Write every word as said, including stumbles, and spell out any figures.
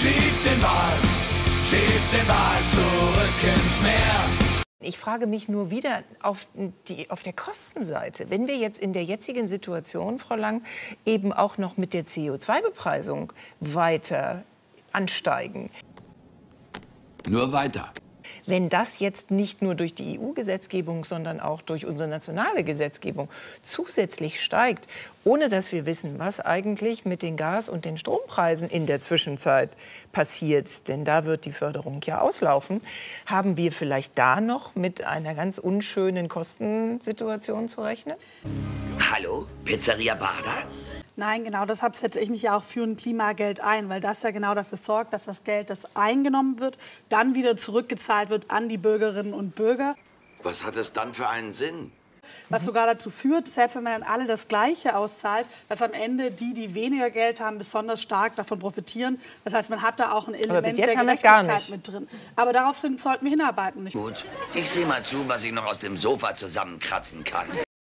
Schieb den Wal, schieb den Wal zurück ins Meer. Ich frage mich nur wieder auf, die, auf der Kostenseite. Wenn wir jetzt in der jetzigen Situation, Frau Lang, eben auch noch mit der C O zwei Bepreisung weiter ansteigen. Nur weiter. Wenn das jetzt nicht nur durch die E U-Gesetzgebung, sondern auch durch unsere nationale Gesetzgebung zusätzlich steigt, ohne dass wir wissen, was eigentlich mit den Gas- und den Strompreisen in der Zwischenzeit passiert, denn da wird die Förderung ja auslaufen, haben wir vielleicht da noch mit einer ganz unschönen Kostensituation zu rechnen? Hallo, Pizzeria Bader? Nein, genau deshalb setze ich mich ja auch für ein Klimageld ein, weil das ja genau dafür sorgt, dass das Geld, das eingenommen wird, dann wieder zurückgezahlt wird an die Bürgerinnen und Bürger. Was hat es dann für einen Sinn? Was sogar dazu führt, selbst wenn man dann alle das Gleiche auszahlt, dass am Ende die, die weniger Geld haben, besonders stark davon profitieren. Das heißt, man hat da auch ein Element der Gerechtigkeit mit drin. Aber darauf sind, sollten wir hinarbeiten. Gut, ich sehe mal zu, was ich noch aus dem Sofa zusammenkratzen kann.